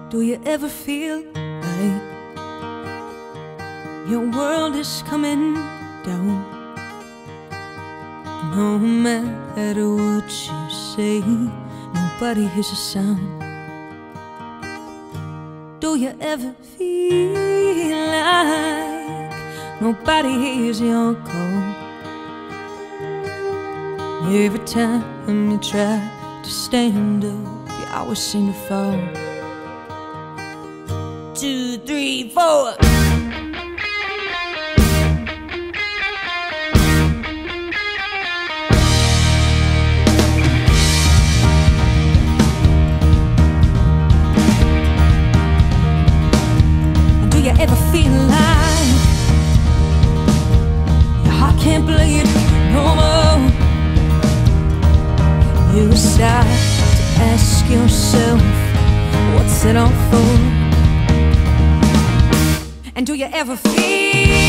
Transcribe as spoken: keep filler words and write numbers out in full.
Do you ever feel like your world is coming down? No matter what you say, nobody hears a sound. Do you ever feel like nobody hears your call? Every time you try to stand up, you always seem to fall. Two, three, four. Do you ever feel like your heart can't bleed no more? You start to ask yourself, what's it all for? And do you ever feel